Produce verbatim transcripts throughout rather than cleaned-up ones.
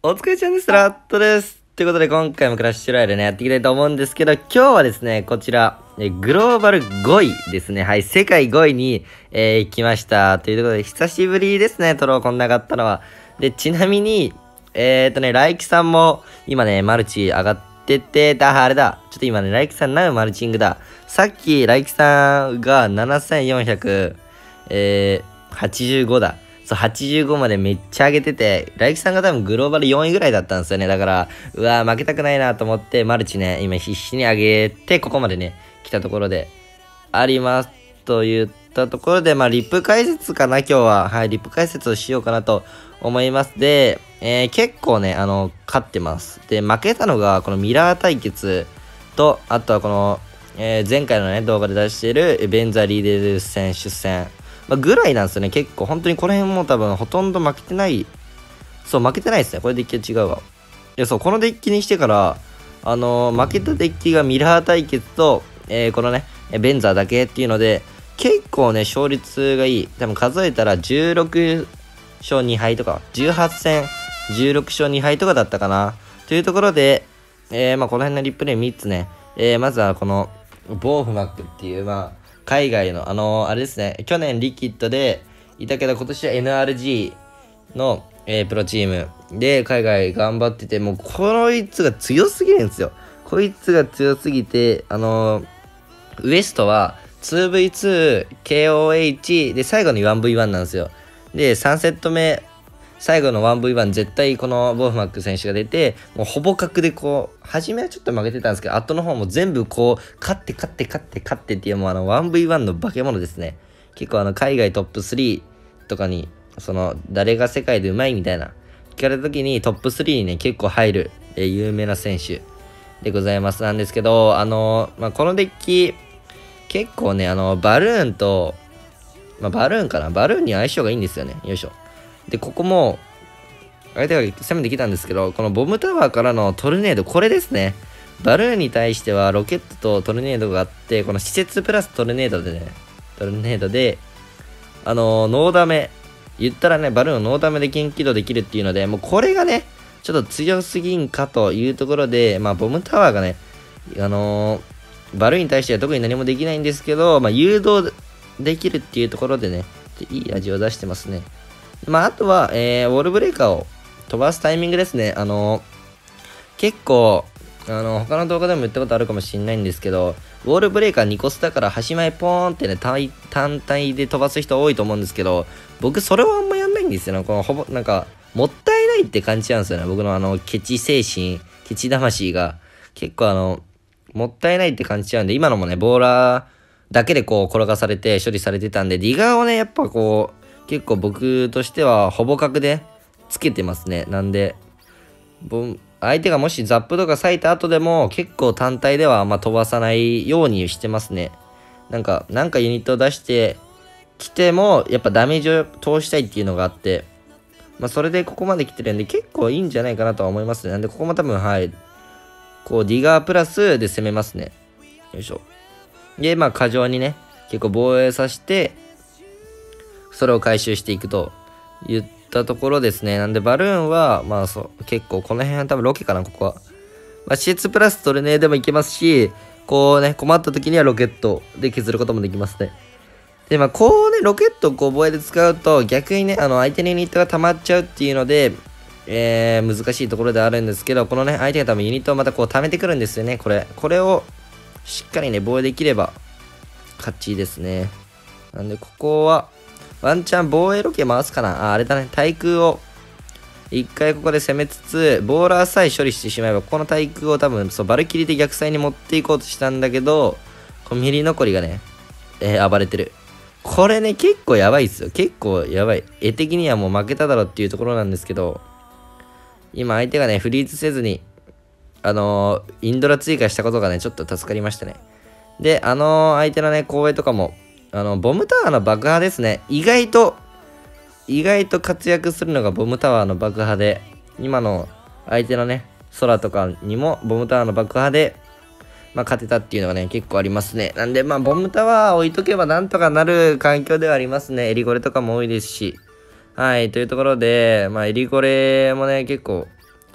お疲れちゃんです。ラットです。ということで、今回もクラッシュロイヤルね、やっていきたいと思うんですけど、今日はですね、こちら、えグローバルごいですね。はい、世界ごいに、えー、来ました。ということで、久しぶりですね、トローこんなかったのは。で、ちなみに、えーとね、ライキさんも、今ね、マルチ上がってて、だ、あれだ。ちょっと今ね、ライキさんなうマルチングだ。さっき、ライキさんがななせんよんひゃく、えー、はちじゅうごだ。そう、はちじゅうごまでめっちゃ上げてて、ライキさんが多分グローバルよんいぐらいだったんですよね。だから、うわー負けたくないなと思って、マルチね、今必死に上げて、ここまでね、来たところで、あります。と言ったところで、まあ、リップ解説かな、今日は。はい、リップ解説をしようかなと思います。で、えー、結構ね、あの、勝ってます。で、負けたのが、このミラー対決と、あとはこの、えー、前回のね、動画で出している、ベンザリーデル選手戦。まあ、ぐらいなんですよね、結構。本当にこの辺も多分ほとんど負けてない。そう、負けてないですね。これデッキは違うわ。いや、そう、このデッキにしてから、あのー、負けたデッキがミラー対決と、えー、このね、ベンザーだけっていうので、結構ね、勝率がいい。多分数えたらじゅうろくしょうにはいとか、じゅうはち戦、じゅうろくしょうにはいとかだったかな。というところで、えー、まあこの辺のリプレイみっつね。えー、まずはこの、ボーフマックっていう、まあ、海外の、あのー、あれですね、去年リキッドでいたけど、今年は エヌアールジー の、えー、プロチームで海外頑張ってて、もうこいつが強すぎるんですよ。こいつが強すぎて、あのー、ウエストは ツーブイツー、ケーオーエイチ で最後に ワンブイワン なんですよ。で、さんセット目、最後の ワンブイワン 絶対このボーフマック選手が出て、もうほぼ角でこう、初めはちょっと負けてたんですけど、後の方も全部こう、勝って勝って勝って勝ってっていうもうあの ワンブイワン の化け物ですね。結構あの海外トップスリーとかに、その誰が世界でうまいみたいな、聞かれた時にトップスリーにね、結構入る、えー、有名な選手でございます。なんですけど、あのー、まあ、このデッキ、結構ね、あの、バルーンと、まあ、バルーンかなバルーンに相性がいいんですよね。よいしょ。で、ここも、相手が攻めてきたんですけど、このボムタワーからのトルネード、これですね。バルーンに対してはロケットとトルネードがあって、この施設プラストルネードでね、トルネードで、あのー、ノーダメ、言ったらね、バルーンをノーダメで元気度できるっていうので、もうこれがね、ちょっと強すぎんかというところで、まあ、ボムタワーがね、あのー、バルーンに対しては特に何もできないんですけど、まあ、誘導できるっていうところでね、いい味を出してますね。まあ、あとは、えー、ウォールブレーカーを飛ばすタイミングですね。あのー、結構、あのー、他の動画でも言ったことあるかもしれないんですけど、ウォールブレーカーにコスだから端前ポーンってね、単体で飛ばす人多いと思うんですけど、僕それはあんまやんないんですよね。このほぼ、なんか、もったいないって感じなんですよね。僕のあの、ケチ精神、ケチ魂が、結構あの、もったいないって感じちゃうんで、今のもね、ボーラーだけでこう転がされて処理されてたんで、ディガーをね、やっぱこう、結構僕としてはほぼ角でつけてますね。なんで、相手がもしザップとか割いた後でも結構単体ではあんま飛ばさないようにしてますね。なんか、なんかユニットを出してきても、やっぱダメージを通したいっていうのがあって、まあそれでここまで来てるんで結構いいんじゃないかなとは思いますね。なんでここも多分、はい、こうディガープラスで攻めますね。よいしょ。で、まあ過剰にね、結構防衛させて、それを回収していくと言ったところですね。なんでバルーンは、まあそう、結構この辺は多分ロケかな、ここは。まあ シーツー プラストルネーでもいけますし、こうね、困った時にはロケットで削ることもできますね。で、まあこうね、ロケットをこう防衛で使うと、逆にね、あの相手のユニットが溜まっちゃうっていうので、えー、難しいところであるんですけど、このね、相手が多分ユニットをまたこう溜めてくるんですよね、これ。これをしっかりね、防衛できれば、勝ちですね。なんで、ここは、ワンチャン防衛ロケ回すかなあ、あれだね、対空を、一回ここで攻めつつ、ボーラーさえ処理してしまえば、この対空を多分、そう、バルキリで逆サイに持っていこうとしたんだけど、このミリ残りがね、えー、暴れてる。これね、結構やばいっすよ。結構やばい。絵的にはもう負けただろっていうところなんですけど、今相手がね、フリーズせずに、あのー、インドラ追加したことがね、ちょっと助かりましたね。で、あのー、相手のね、後衛とかも、あの、ボムタワーの爆破ですね。意外と、意外と活躍するのがボムタワーの爆破で、今の相手のね、空とかにもボムタワーの爆破で、まあ、勝てたっていうのがね、結構ありますね。なんで、まあ、ボムタワー置いとけばなんとかなる環境ではありますね。エリゴレとかも多いですし。はい、というところで、まあ、エリゴレもね、結構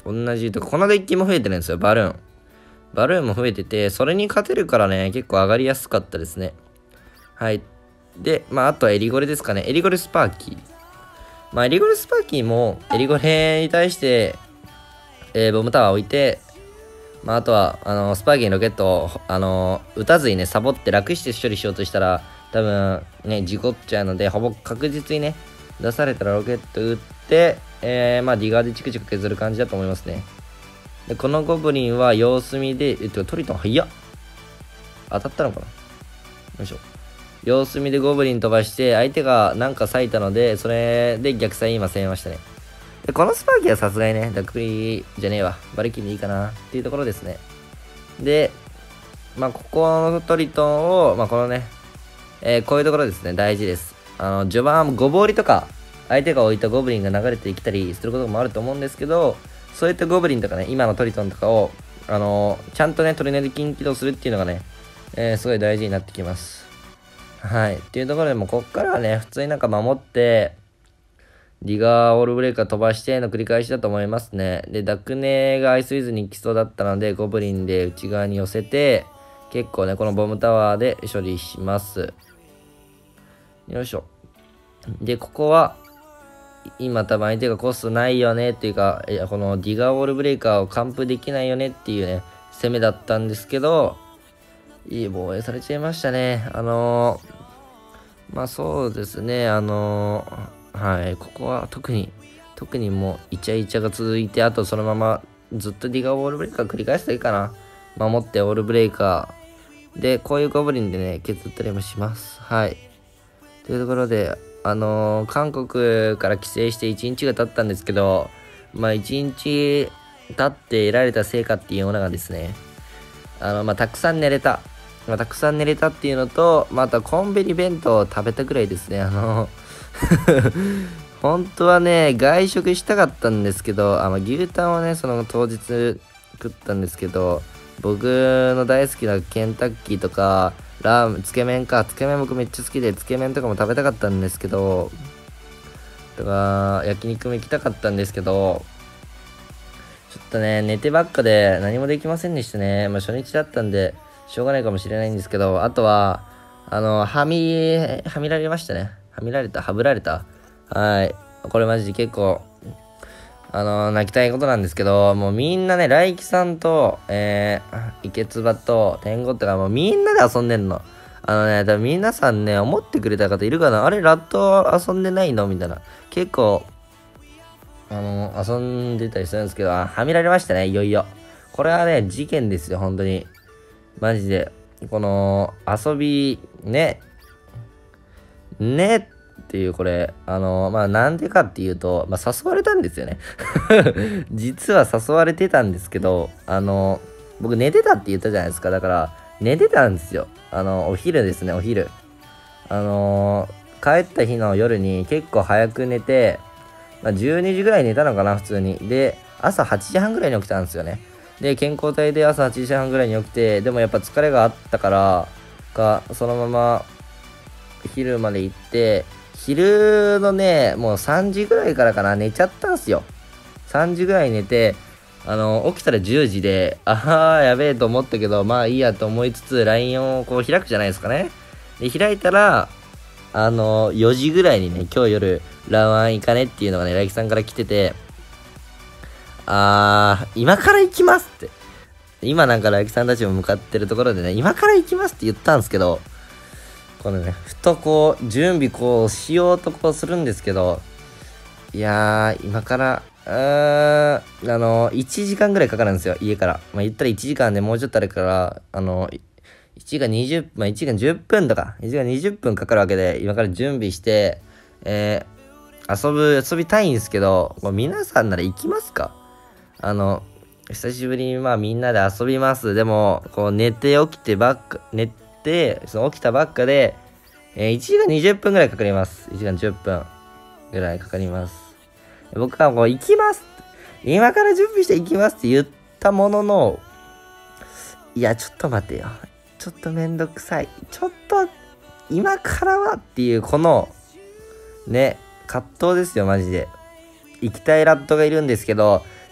同じとか、このデッキも増えてるんですよ、バルーン。バルーンも増えてて、それに勝てるからね、結構上がりやすかったですね。はい。で、まあ、あとはエリゴレですかね。エリゴレスパーキー。まあ、エリゴレスパーキーも、エリゴレに対して、えー、ボムタワー置いて、まあ、あとは、あのー、スパーキーにロケットを、あのー、撃たずにね、サボって楽して処理しようとしたら、多分、ね、事故っちゃうので、ほぼ確実にね、出されたらロケット撃って、えー、まあ、ディガーでチクチク削る感じだと思いますね。で、このゴブリンは様子見で、えっと、トリトン早っ。当たったのかな。よいしょ。様子見でゴブリン飛ばして、相手がなんか割いたので、それで逆サイ今攻めましたね。で、このスパーキーはさすがにね、ダックリじゃねえわ。バリキンでいいかなっていうところですね。で、まあ、ここのトリトンを、まあ、このね、えー、こういうところですね、大事です。あの、序盤、ごぼうりとか、相手が置いたゴブリンが流れてきたりすることもあると思うんですけど、そういったゴブリンとかね、今のトリトンとかを、あのー、ちゃんとね、トリネル金起動するっていうのがね、えー、すごい大事になってきます。はい。っていうところでも、こっからはね、普通になんか守って、ディガーオールブレーカー飛ばしての繰り返しだと思いますね。で、ダクネがアイスウィズに行きそうだったので、ゴブリンで内側に寄せて、結構ね、このボムタワーで処理します。よいしょ。で、ここは、今多分相手がコストないよねっていうか、いやこのディガーウォールブレーカーを完封できないよねっていうね、攻めだったんですけど、いい防衛されちゃいましたね。あのー、まあそうですね、あのー、はい、ここは特に、特にもうイチャイチャが続いて、あとそのままずっとディガーウォールブレーカー繰り返したらいいかな。守ってオールブレーカー。で、こういうゴブリンでね、削ったりもします。はい。というところで、あのー、韓国から帰省していちにちが経ったんですけど、まあいちにち経って得られた成果っていうものがですね、あの、まあたくさん寝れた。まあたくさん寝れたっていうのと、またコンビニ弁当を食べたくらいですね。あの本当はね、外食したかったんですけど、あの牛タンをね、その当日食ったんですけど、僕の大好きなケンタッキーとか、ラーメン、つけ麺か。つけ麺僕めっちゃ好きで、つけ麺とかも食べたかったんですけど、とか、焼肉も行きたかったんですけど、ちょっとね、寝てばっかで何もできませんでしたね。まあ初日だったんで、しょうがないかもしれないんですけど、あとは、あの、はみ、はみられましたね。はみられたはぶられたはい。これマジで結構、あのー、泣きたいことなんですけど、もうみんなね、ライキさんと、えー、池つばと天狗とかもうみんなで遊んでんの。あのね、多分皆さんね、思ってくれた方いるかなあれ、ラット遊んでないのみたいな。結構、あのー、遊んでたりするんですけど、あはみられましたね、いよいよ。これはね、事件ですよ、本当に。マジで。この、遊び、ね、ね、っていうこれ、あの、まあ、なんでかっていうと、まあ、誘われたんですよね。実は誘われてたんですけど、あの、僕寝てたって言ったじゃないですか。だから、寝てたんですよ。あの、お昼ですね、お昼。あのー、帰った日の夜に結構早く寝て、まあ、じゅうにじぐらい寝たのかな、普通に。で、朝はちじはんぐらいに起きたんですよね。で、健康体で朝はちじはんぐらいに起きて、でもやっぱ疲れがあったから、か、そのまま、昼まで行って、昼のね、もうさんじぐらいからかな、寝ちゃったんすよ。さんじぐらい寝て、あの、起きたらじゅうじで、ああ、やべえと思ったけど、まあいいやと思いつつ、ライン をこう開くじゃないですかね。で、開いたら、あの、よじぐらいにね、今日夜、ラワン行かねっていうのがね、ライキさんから来てて、あー、今から行きますって。今なんかライキさんたちも向かってるところでね、今から行きますって言ったんですけど、このね、ふとこう、準備こうしようとこうするんですけど、いやー、今から、うーん、あの、いちじかんぐらいかかるんですよ、家から。まあ、言ったらいちじかんでもうちょっとあるから、あの、いちじかんにじゅう、まあ、いちじかんじゅっぷんとか、いちじかんにじゅっぷんかかるわけで、今から準備して、えー、遊ぶ、遊びたいんですけど、もう皆さんなら行きますか？あの、久しぶりにまあみんなで遊びます。でも、こう寝て起きてばっか、寝て、その起きたばっかで、えー、いちじかんにじゅっぷんぐらいかかります。いちじかんじゅっぷんぐらいかかります。僕はもう行きます。今から準備して行きますって言ったものの、いや、ちょっと待てよ。ちょっとめんどくさい。ちょっと、今からはっていう、この、ね、葛藤ですよ、マジで。行きたいラットがいるんですけど、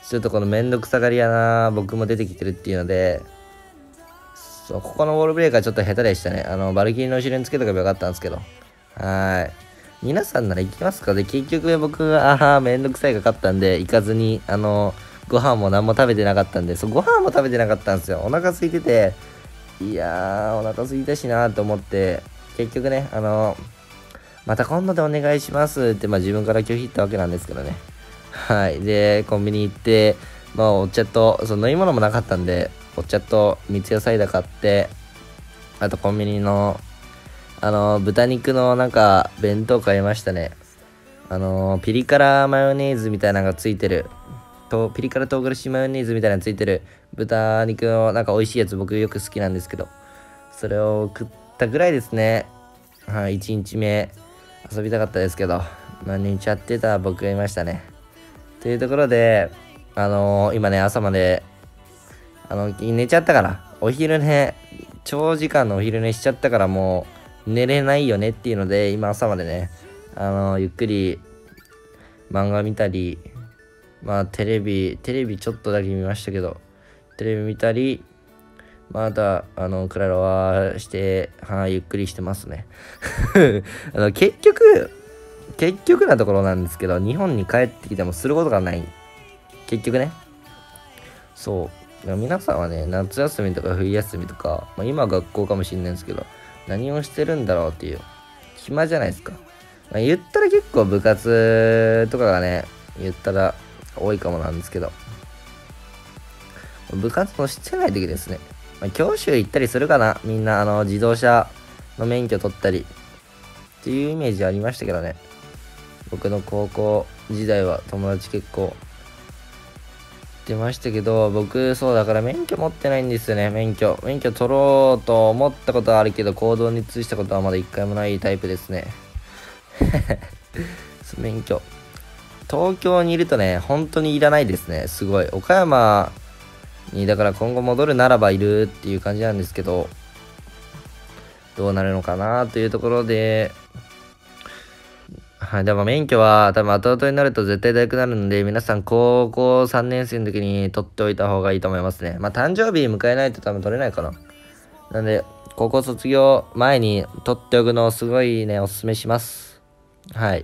ちょっとこのめんどくさがり屋な僕も出てきてるっていうので、そう、ここのウォールブレーカーちょっと下手でしたね。あの、バルキリーの後ろにつけとけばよかったんですけど。はい。皆さんなら行きますか？で、結局僕が、ああ、めんどくさいが勝ったんで、行かずに、あの、ご飯も何も食べてなかったんで、そう、ご飯も食べてなかったんですよ。お腹空いてて、いやー、お腹空いたしなーと思って、結局ね、あの、また今度でお願いしますって、まあ自分から拒否ったわけなんですけどね。はい。で、コンビニ行って、まあお茶と、その飲み物もなかったんで、お茶と三ツ矢サイダー買って、あとコンビニの、あの、豚肉のなんか、弁当買いましたね。あの、ピリ辛マヨネーズみたいなのがついてる、と、ピリ辛唐辛子マヨネーズみたいなのついてる、豚肉のなんか美味しいやつ僕よく好きなんですけど、それを食ったぐらいですね。はい、いちにちめ、遊びたかったですけど、まあ寝ちゃってた僕がいましたね。というところで、あのー、今ね、朝まで、あの、寝ちゃったから、お昼寝、長時間のお昼寝しちゃったからもう、寝れないよねっていうので、今朝までね、あのー、ゆっくり、漫画見たり、まあ、テレビ、テレビちょっとだけ見ましたけど、テレビ見たり、また、あの、クラロワして、はい、ゆっくりしてますね。あの、結局、結局なところなんですけど、日本に帰ってきてもすることがない。結局ね。そう。皆さんはね、夏休みとか冬休みとか、まあ、今は学校かもしれないんですけど、何をしてるんだろうっていう。暇じゃないですか。まあ、言ったら結構部活とかがね、言ったら多いかもなんですけど、部活もしてない時ですね。まあ、教習行ったりするかな、みんな、あの、自動車の免許取ったり、っていうイメージありましたけどね。僕の高校時代は友達結構出ましたけど、僕、そうだから免許持ってないんですよね、免許。免許取ろうと思ったことはあるけど、行動に移したことはまだ一回もないタイプですね。免許。東京にいるとね、本当にいらないですね。すごい。岡山に、だから今後戻るならばいるっていう感じなんですけど、どうなるのかなというところで、はい、でも免許は多分後々になると絶対大学になるので、皆さん高校さんねん生の時に取っておいた方がいいと思いますね。まあ誕生日迎えないと多分取れないかな。なんで、高校卒業前に取っておくのをすごいね、おすすめします。はい。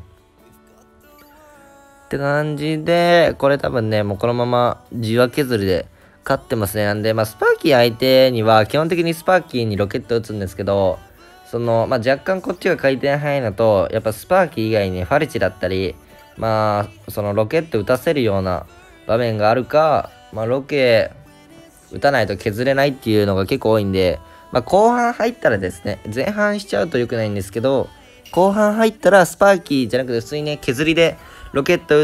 って感じで、これ多分ね、もうこのままじわ削りで勝ってますね。なんで、まあスパーキー相手には基本的にスパーキーにロケット打つんですけど、その、まあ、若干こっちが回転早いのと、やっぱスパーキー以外にファルチだったり、まあ、そのロケット打たせるような場面があるか、まあ、ロケ打たないと削れないっていうのが結構多いんで、まあ、後半入ったらですね、前半しちゃうと良くないんですけど、後半入ったらスパーキーじゃなくて普通にね、削りでロケット打って、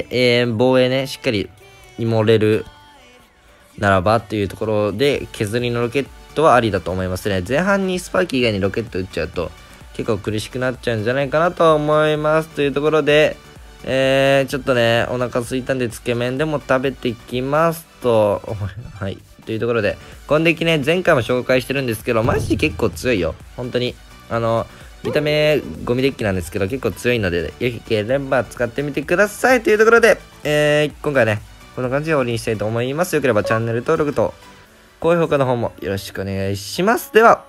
えー、防衛ね、しっかり漏れるならばっていうところで、削りのロケットはありだと思いますね。前半にスパーキー以外にロケット打っちゃうと結構苦しくなっちゃうんじゃないかなと思いますというところで、えー、ちょっとねお腹空いたんでつけ麺でも食べてきますとはいというところで、このデッキね前回も紹介してるんですけどマジで結構強いよ本当に。あの見た目ゴミデッキなんですけど結構強いのでよければ使ってみてくださいというところで、えー、今回ねこんな感じで終わりにしたいと思います。よければチャンネル登録と高評価の方もよろしくお願いします。では